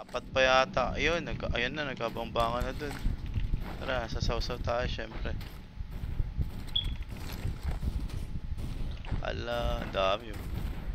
Apat pa yata. Ayun, ayun na, nagkabangbangan na dun. Tara, sasawsaw tayo syempre. Ala, ang dami yun.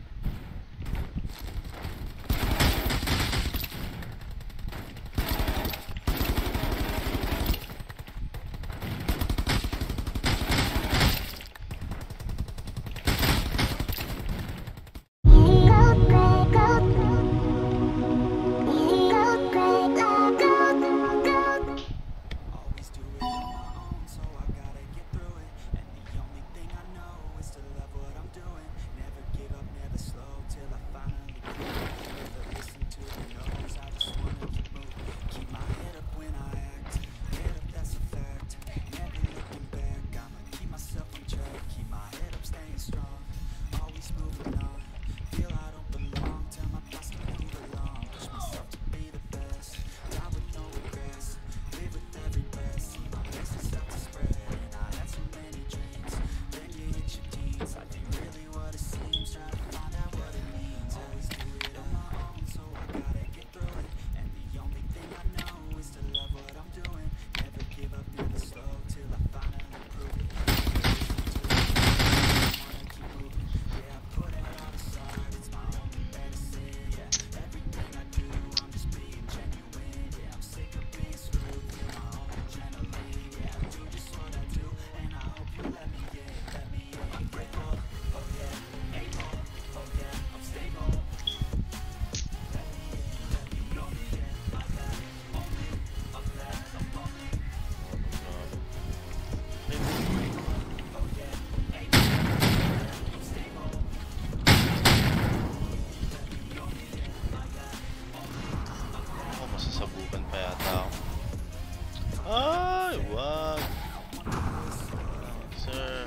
Masasabukan pa yata ako. Ay, wag. Sir.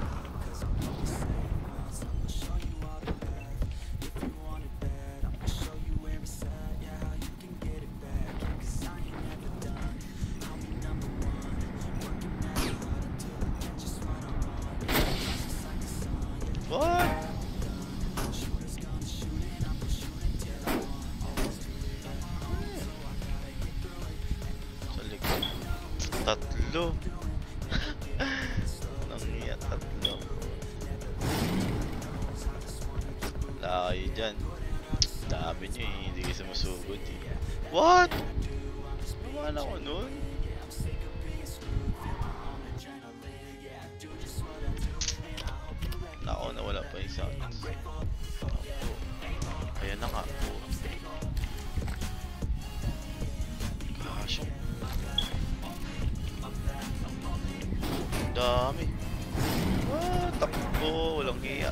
What? Sa likod. Tatlo. Nangiya, tatlo. Wala kayo dyan. Dami nyo eh, hindi kayo sumusugod eh. What? Naman ako nun? Nako, nawala pa yung sounds. Ayan na nga. Gosh. Dami. Ah, takbo. Walang hiya.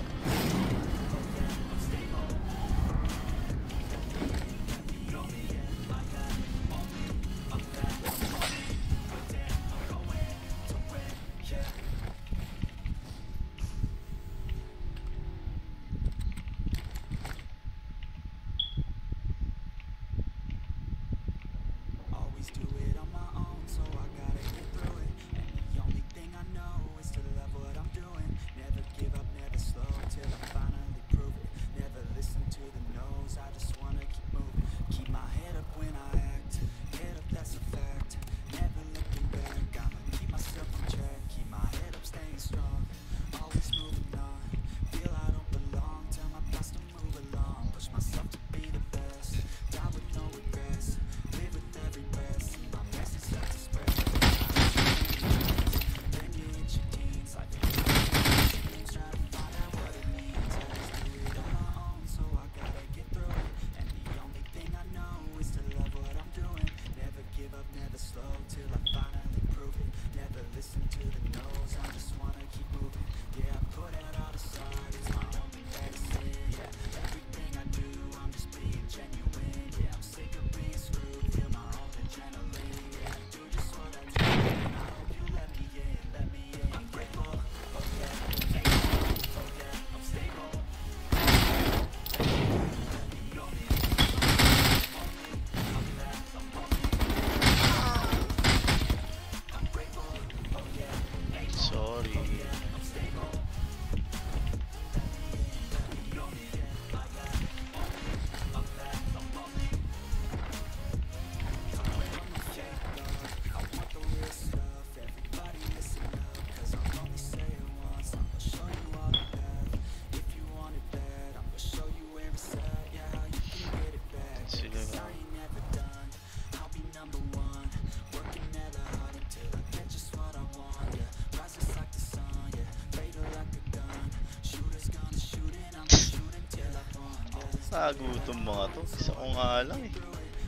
Nakatago itong mga to. Isa ko nga lang eh.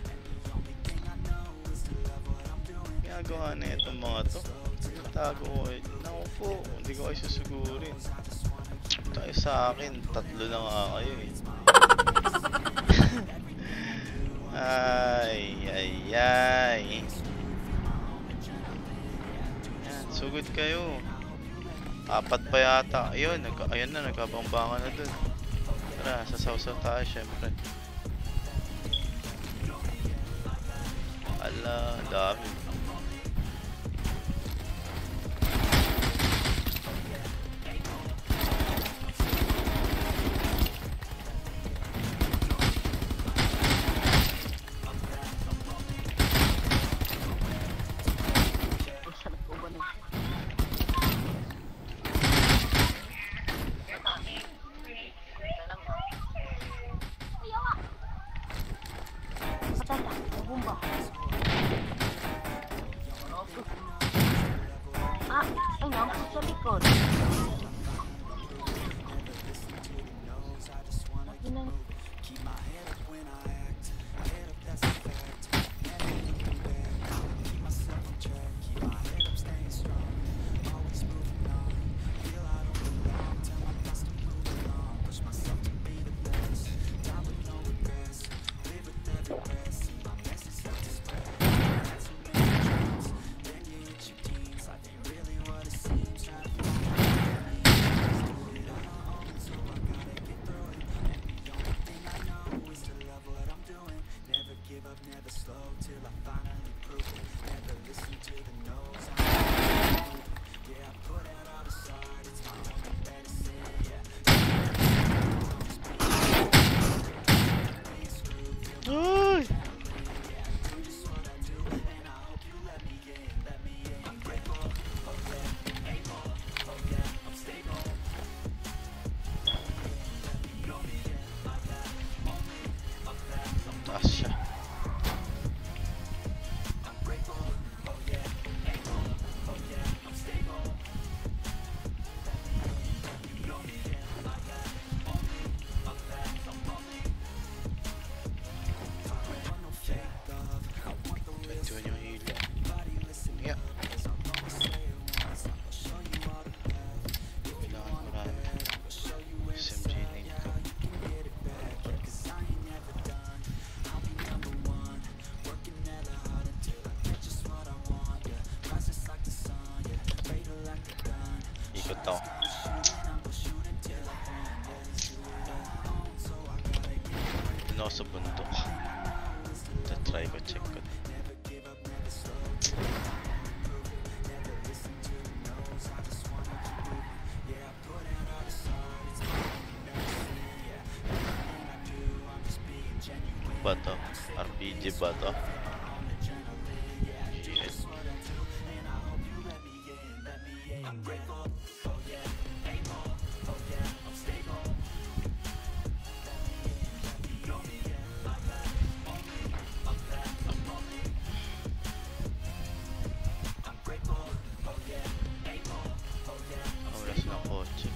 Ginagawa na itong mga to. Nakatago ko eh. Naku po, hindi ko kayo susugurin. Tayo sa akin, 3 na nga kayo eh. Ay, ay, ay. Yan, sugod kayo. 4 pa yata. Ayun, ayun na, nagkabangbangan na dun. Tara, sasaw-saw tayo syempre. Ala, dami. Ay, naku sa likod. Ay! Taas siya. Ikot ako. Doon ako sa bundok. Try ko, check ko. Ba to? RPG ba to? Yes. Wala silang kotse.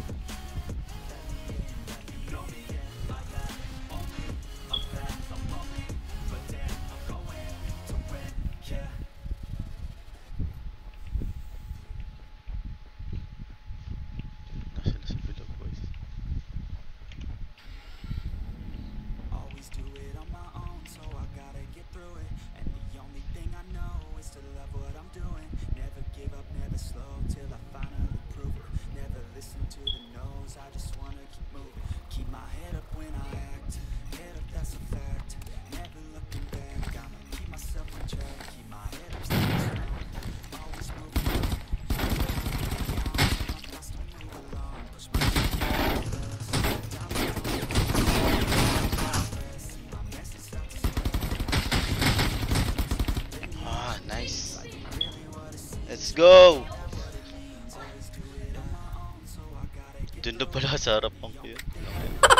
Let's go! Doon na pala sa harapan ko yun.